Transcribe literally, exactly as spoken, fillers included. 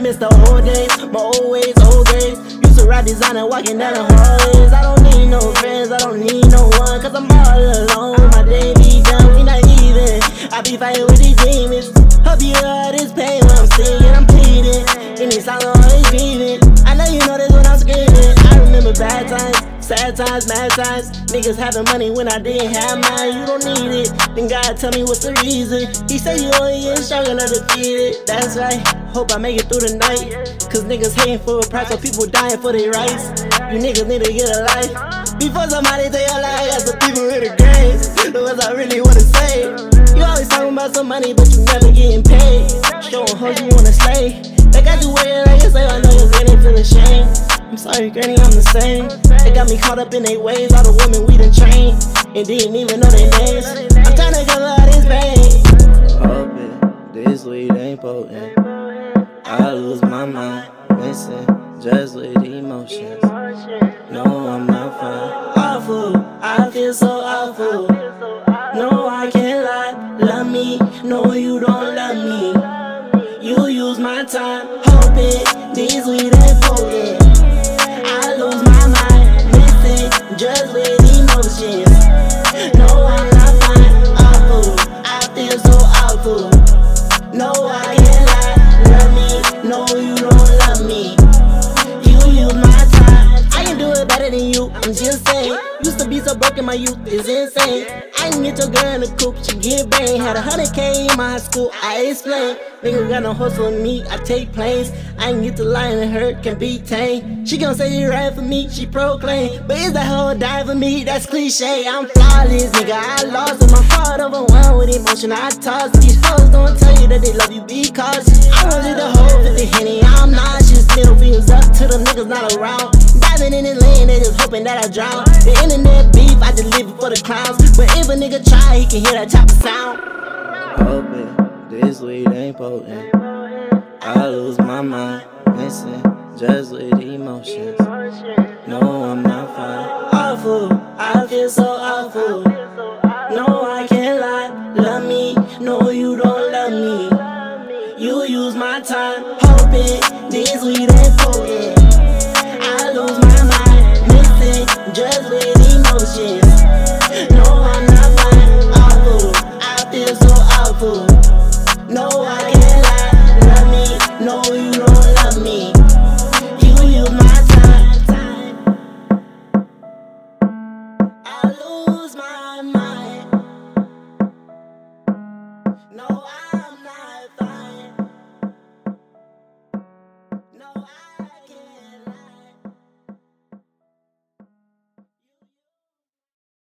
miss the old days, my old ways, old days. Used to ride designer, walking down the hallways. I don't need no friends, I don't need no one, cause I'm all alone. My day be done, we not even. I be fighting with these demons. Hope you heard this pain when I'm singing, I'm pleading. In these songs, I'm always grieving. I know you know this when I'm screaming. I remember bad times, sad times, mad times. Niggas having money when I didn't have mine. You don't need it, then God tell me what's the reason. He said you only get strong enough to beat it. That's right, hope I make it through the night. Cause niggas hating for a price, so people dying for their rights. You niggas need to get a life before somebody take your life. Got some people in the graves, the words I really wanna say. You always talking about some money, but you never getting paid. Showing hoes you wanna slay. They got you waiting like you say, I know you're getting feel ashamed. I'm sorry, granny, I'm the same. They got me caught up in their ways, all the women we done trained, and didn't even know their names. I'm trying to cover all this pain. Hoping this weed ain't potent. I lose my mind, missing, just with emotions. No, I'm not fine. Awful, I feel so awful. No, I can't lie, love me, no, you don't love me. You use my time, hoping this weed ain't potent. I lose my mind, missing, just with emotions. No, I'm not fine, awful, I feel so awful. No, I can't lie, love me, no, you don't love me. You use my time, I can do it better than you, I'm just saying. Used to be so broken, my youth is insane. I can get your girl in the coupe, she get bang. Had a hundred K in my high school, I explain. Nigga got no hustle with me, I take planes. I can get the lion and her can be tame. She gon' say you right for me, she proclaim. But is that hoe die for me? That's cliche. I'm flawless, nigga, I lost in my heart, overwhelmed with emotion. I toss these hoes, don't tell you that they love you, be cautious. I want you to hold fifty Henny, I'm nauseous. Middle fingers up to them niggas not around. Diving in the lane, they just hoping that I drown. The internet beef, I just live it for the clowns. But if a nigga try, he can hear that chopper sound. Hoping this weed ain't potent. I lose my mind, missing, just with emotions. No, I'm not fine. Awful, I feel so awful. No, I can't lie, love me, no, you don't love me. You use my time, hoping this weed ain't potent. I lose my mind, missing, just with emotions. No, I'm not fine, awful, I feel so awful. No, I can't lie, love me, no, you don't love me. You use my time, I lose my mind. No,